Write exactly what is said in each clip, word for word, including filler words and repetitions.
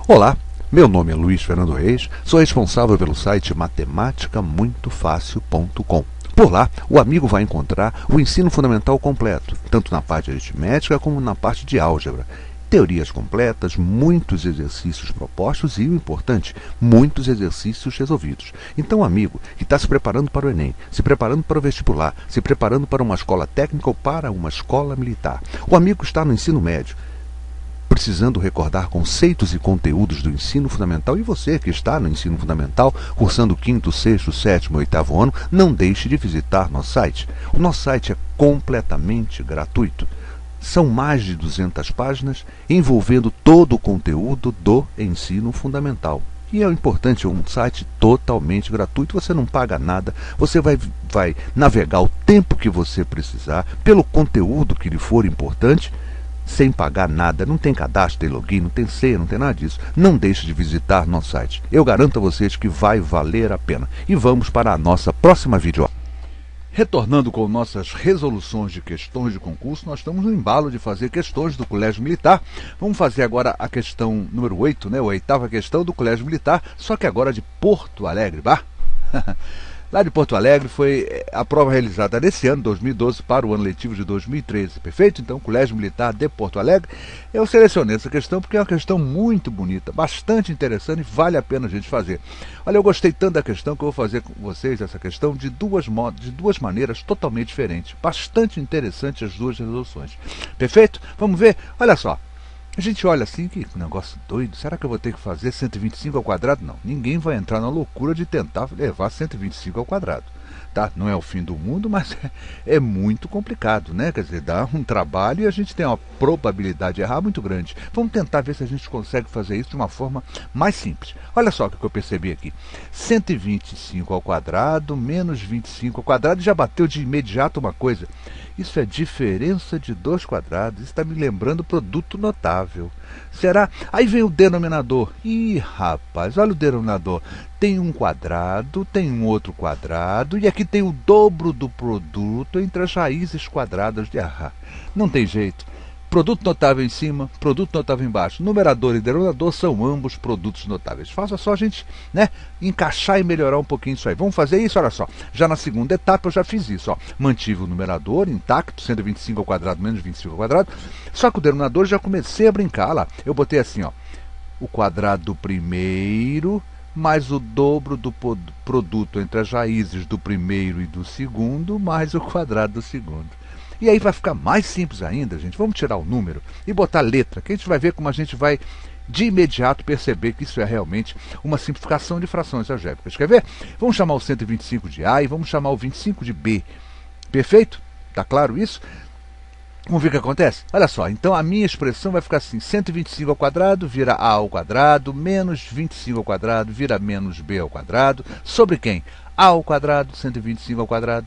Olá, meu nome é Luiz Fernando Reis, sou responsável pelo site matemática muito fácil ponto com. Por lá, o amigo vai encontrar o ensino fundamental completo, tanto na parte de aritmética como na parte de álgebra. Teorias completas, muitos exercícios propostos e, o importante, muitos exercícios resolvidos. Então, amigo que está se preparando para o Enem, se preparando para o vestibular, se preparando para uma escola técnica ou para uma escola militar, o amigo que está no ensino médio, precisando recordar conceitos e conteúdos do ensino fundamental, e você que está no ensino fundamental, cursando o quinto, sexto, sétimo e oitavo ano, não deixe de visitar nosso site. O nosso site é completamente gratuito. São mais de duzentas páginas envolvendo todo o conteúdo do ensino fundamental. E é importante, é um site totalmente gratuito, você não paga nada, você vai, vai navegar o tempo que você precisar, pelo conteúdo que lhe for importante, sem pagar nada, não tem cadastro, tem login, não tem senha, não tem nada disso. Não deixe de visitar nosso site. Eu garanto a vocês que vai valer a pena. E vamos para a nossa próxima videoaula. Retornando com nossas resoluções de questões de concurso, nós estamos no embalo de fazer questões do Colégio Militar. Vamos fazer agora a questão número oito, né, a oitava questão do Colégio Militar, só que agora de Porto Alegre, bah? Lá de Porto Alegre foi a prova realizada nesse ano, dois mil e doze, para o ano letivo de dois mil e treze, perfeito? Então, Colégio Militar de Porto Alegre. Eu selecionei essa questão porque é uma questão muito bonita, bastante interessante e vale a pena a gente fazer. Olha, eu gostei tanto da questão que eu vou fazer com vocês essa questão de duas, modos, de duas maneiras totalmente diferentes. Bastante interessante as duas resoluções. Perfeito? Vamos ver? Olha só. A gente olha assim, que negócio doido, será que eu vou ter que fazer cento e vinte e cinco ao quadrado? Não, ninguém vai entrar na loucura de tentar levar cento e vinte e cinco ao quadrado. Tá? Não é o fim do mundo, mas é, é muito complicado, né? Quer dizer, dá um trabalho e a gente tem uma probabilidade de errar muito grande. Vamos tentar ver se a gente consegue fazer isso de uma forma mais simples. Olha só o que eu percebi aqui. cento e vinte e cinco ao quadrado menos vinte e cinco ao quadrado, e já bateu de imediato uma coisa. Isso é diferença de dois quadrados. Isso está me lembrando produto notável. Será? Aí vem o denominador. Ih, rapaz, olha o denominador. Tem um quadrado, tem um outro quadrado, e aqui tem o dobro do produto entre as raízes quadradas de ah, não tem jeito. Produto notável em cima, produto notável embaixo. Numerador e denominador são ambos produtos notáveis. Faça só a gente, né, encaixar e melhorar um pouquinho isso aí. Vamos fazer isso? Olha só. Já na segunda etapa eu já fiz isso. Ó. Mantive o numerador intacto, cento e vinte e cinco ao quadrado menos vinte e cinco ao quadrado. Só que o denominador já comecei a brincar. Olha lá. Eu botei assim, ó, o quadrado do primeiro mais o dobro do produto entre as raízes do primeiro e do segundo mais o quadrado do segundo. E aí vai ficar mais simples ainda, gente. Vamos tirar o número e botar letra, que a gente vai ver como a gente vai de imediato perceber que isso é realmente uma simplificação de frações algébricas. Quer ver? Vamos chamar o cento e vinte e cinco de A e vamos chamar o vinte e cinco de B. Perfeito? Tá claro isso? Vamos ver o que acontece? Olha só, então a minha expressão vai ficar assim, cento e vinte e cinco ao quadrado vira A ao quadrado, menos vinte e cinco ao quadrado vira menos B ao quadrado, sobre quem? A ao quadrado, cento e vinte e cinco ao quadrado,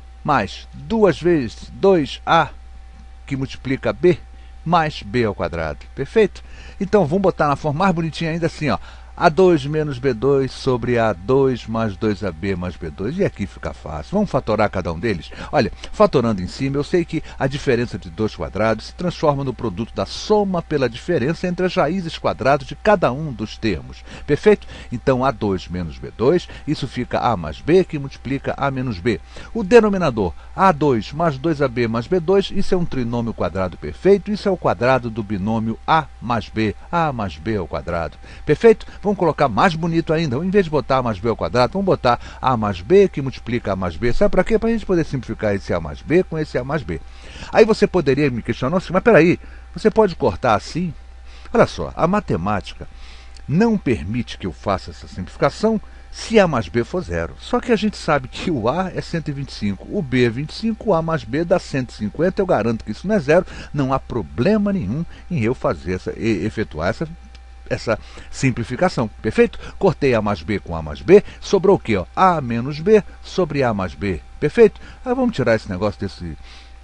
mais duas vezes dois A, que multiplica B, mais B ao quadrado. Perfeito? Então, vamos botar na forma mais bonitinha ainda assim, ó. A dois menos B dois sobre A dois mais dois A B mais B dois. E aqui fica fácil. Vamos fatorar cada um deles? Olha, fatorando em cima, eu sei que a diferença de dois quadrados se transforma no produto da soma pela diferença entre as raízes quadradas de cada um dos termos. Perfeito? Então, A dois menos B dois, isso fica A mais B, que multiplica A menos B. O denominador, A dois mais dois A B mais B dois, isso é um trinômio quadrado perfeito, isso é o quadrado do binômio A mais B, A mais B ao quadrado. Perfeito? Vamos colocar mais bonito ainda. Em vez de botar A mais B ao quadrado, vamos botar A mais B, que multiplica A mais B. Sabe para quê? Para a gente poder simplificar esse A mais B com esse A mais B. Aí você poderia me questionar assim, mas peraí, você pode cortar assim? Olha só, a matemática não permite que eu faça essa simplificação se A mais B for zero. Só que a gente sabe que o A é cento e vinte e cinco, o B é vinte e cinco, o A mais B dá cento e cinquenta. Eu garanto que isso não é zero. Não há problema nenhum em eu fazer essa, e, efetuar essa essa simplificação, perfeito? Cortei A mais B com A mais B, sobrou o quê? Ó? A menos B sobre A mais B, perfeito? Aí vamos tirar esse negócio desse,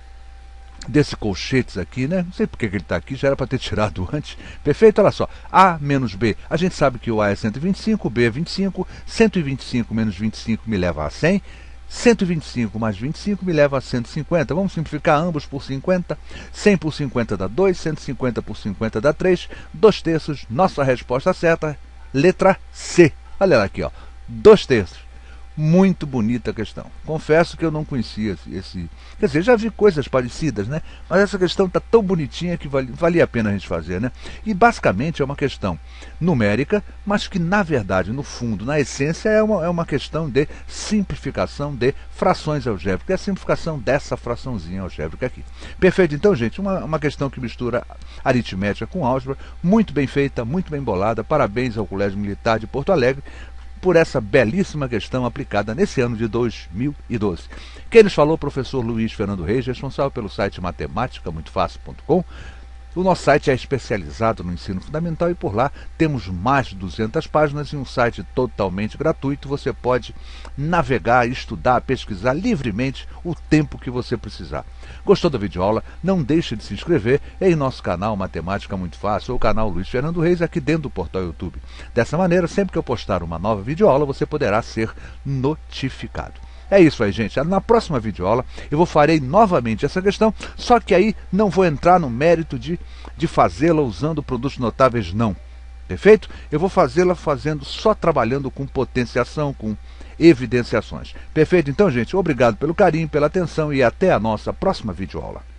desse colchetes aqui, né? Não sei porque que ele está aqui, já era para ter tirado antes, perfeito? Olha só, A menos B, a gente sabe que o A é cento e vinte e cinco, o B é vinte e cinco, cento e vinte e cinco menos vinte e cinco me leva a cem, cento e vinte e cinco mais vinte e cinco me leva a cento e cinquenta. Vamos simplificar ambos por cinquenta. cem por cinquenta dá dois, cento e cinquenta por cinquenta dá três. dois terços, nossa resposta certa, letra C. Olha lá aqui, ó, dois terços. Muito bonita a questão. Confesso que eu não conhecia esse, esse... Quer dizer, já vi coisas parecidas, né? Mas essa questão está tão bonitinha que vale, valia a pena a gente fazer, né? E basicamente é uma questão numérica, mas que na verdade, no fundo, na essência, é uma, é uma questão de simplificação de frações algébricas. É a simplificação dessa fraçãozinha algébrica aqui. Perfeito? Então, gente, uma, uma questão que mistura aritmética com álgebra, muito bem feita, muito bem bolada. Parabéns ao Colégio Militar de Porto Alegre por essa belíssima questão aplicada nesse ano de dois mil e doze. Quem nos falou, professor Luiz Fernando Reis, responsável pelo site matemática muito fácil ponto com. O nosso site é especializado no ensino fundamental e por lá temos mais de duzentas páginas e um site totalmente gratuito. Você pode navegar, estudar, pesquisar livremente o tempo que você precisar. Gostou da videoaula? Não deixe de se inscrever em nosso canal Matemática Muito Fácil ou canal Luiz Fernando Reis aqui dentro do portal YouTube. Dessa maneira, sempre que eu postar uma nova videoaula, você poderá ser notificado. É isso aí, gente. Na próxima videoaula eu vou farei novamente essa questão, só que aí não vou entrar no mérito de, de fazê-la usando produtos notáveis, não. Perfeito? Eu vou fazê-la fazendo só trabalhando com potenciação, com evidenciações. Perfeito? Então, gente, obrigado pelo carinho, pela atenção e até a nossa próxima videoaula.